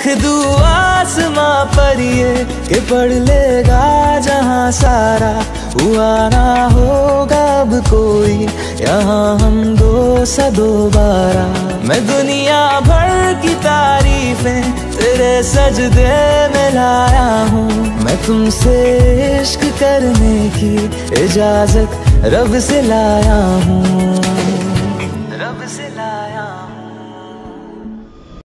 लिख दूँ आसमां पर ये कि पढ़ लेगा जहां सारा, हुआ ना होगा अब कोई यहाँ हम दो सा दोबारा। मैं दुनिया भर की तारीफें तेरे सजदे में लाया हूँ, मैं तुमसे इश्क करने की इजाजत रब से लाया हूँ, रब से